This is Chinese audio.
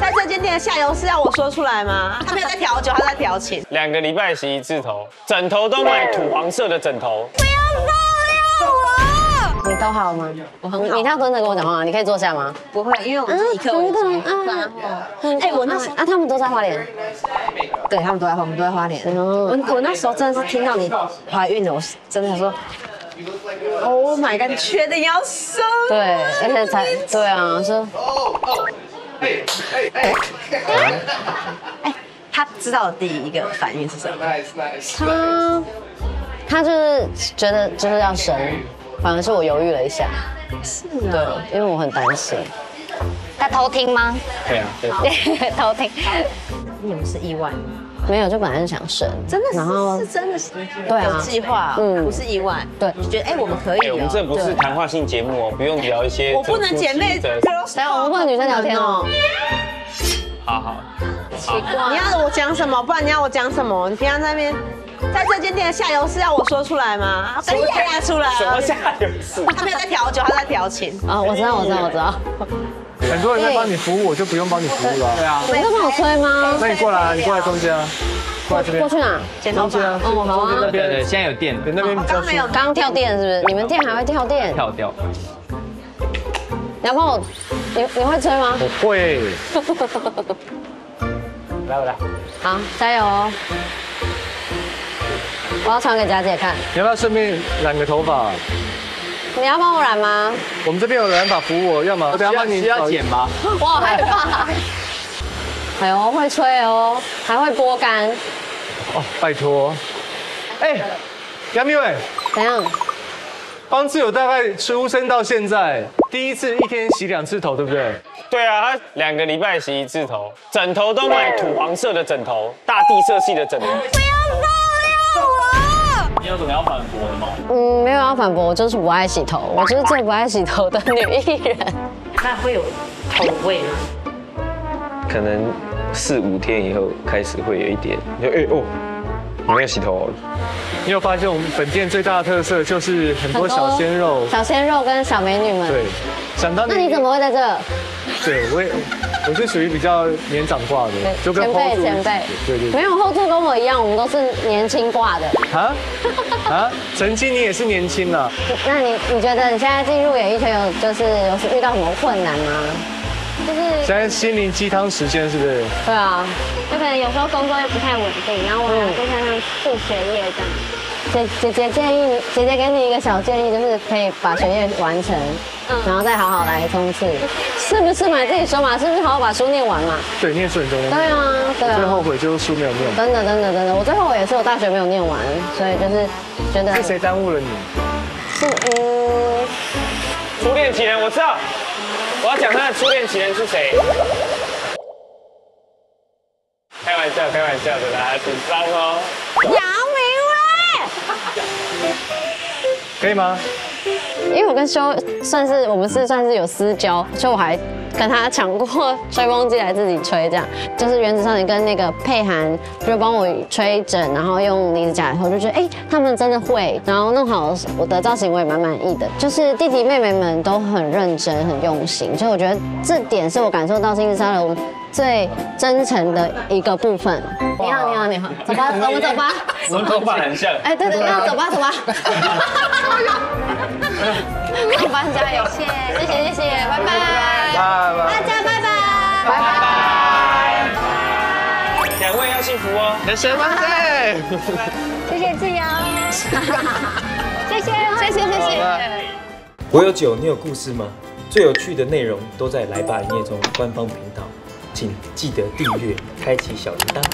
在这间店的下游是要我说出来吗？他没有在调酒，他在调情。 2个礼拜洗1次头，枕头都买土黄色的枕头。 不要爆料我！ 你都好吗？ 我很好。 你要蹲着跟我讲话，你可以坐下吗？ 不会，因为我们是以客为尊。哎，我那时候他们都在花莲。 对他们都在花，我们都在花莲。我那时候真的是听到你怀孕了，我真的想说。Oh my god！ 你确定要生？ 对，而且对啊，说。 他知道的第一个反应是什么？他就是觉得就是要生，反而是我犹豫了一下。 是对，因为我很担心。 他偷听吗？ 对啊，对。 偷听。 你们是意外吗？ 没有，就本来是想生， 真的是， 然后是真的是对啊有计划，不是意外。 对， 你觉得我们可以我们这不是谈话性节目哦，不用聊一些。 我不能姐妹。 等下我们不能女生聊天哦。 好。 奇怪，你要我讲什么？不然你要我讲什么？你平常在那边，在这间店的下游是要我说出来吗？等一下出来。 什么下游是？ 他没有在调酒，他在调情。 啊，我知道。 很多人在帮你服务，我就不用帮你服务了。 对啊。 你在帮我吹吗？ 那你过来，你过来中间啊。过来这边。 过去哪？ 剪头发。 哦，好啊。 对，现在有电， 那边比较。 刚跳电是不是？你们店还会跳电？ 跳掉。 你要帮我，你会吹吗？ 我会。 来。 好，加油哦！我要传给佳姐看。 你要不要顺便染个头发？ 你要帮我染吗？ 我们这边有染发服务，要吗？我等下帮你。 需要剪吗？ 我好害怕。哎呦，会吹哦，还会拨干。 哦，拜托。杨明伟， 怎样？ 方志友大概出生到现在，第一次一天洗2次头，对不对？ 对啊，他2个礼拜洗1次头，枕头都买土黄色的枕头，大地色系的枕头。 不要爆料我！ 你有什么要反驳的吗？ 没有要反驳，我就是不爱洗头，我就是最不爱洗头的女艺人。 那会有头味吗？ 可能4、5天以后开始会有一点，你没有洗头。 你有发现我们本店最大的特色就是很多小鲜肉， 小鲜肉跟小美女们。 对，想当那你怎么会在这？ 对，我是属于比较年长挂的，就跟前辈。对。没有后座跟我一样，我们都是年轻挂的。 曾经你也是年轻了。 那你觉得你现在进入演艺圈有遇到什么困难吗？就是现在心灵鸡汤时间是不是？ 对啊， 就可能有时候工作又不太稳定，然后我还要再加上顾学业这样。 姐姐给你一个小建议，就是可以把学业完成，然后再好好来冲刺，是不是嘛？你自己说嘛，是不是好好把书念完嘛？ 对，念书很重要。 对啊。 最后悔就是书没有念完。 真的，我最后悔也是我大学没有念完，所以就是觉得。 是谁耽误了你？ 初恋情人我知道，我要讲他的初恋情人是谁。开玩笑的啦，紧张哦。 杨明伟， 可以吗？ 因为我跟修我们算是有私交，所以我还跟他抢过吹风机来自己吹，这样就是《原子少年》跟那个佩涵就帮我吹枕，然后用离子夹以后就觉得他们真的会，然后弄好我的造型我也蛮满意的，就是弟弟妹妹们都很认真很用心，所以我觉得这点是我感受到新式沙龙最真诚的一个部分。你好，走吧，我们走吧。 我们头发很像。 对，那走吧。上班加油，谢谢，拜拜，大家拜拜。 2位要幸福哦， 人生万岁！ 谢谢志尧，谢谢。 我有酒，你有故事吗？最有趣的内容都在来吧营业中官方频道，请记得订阅，开启小铃铛。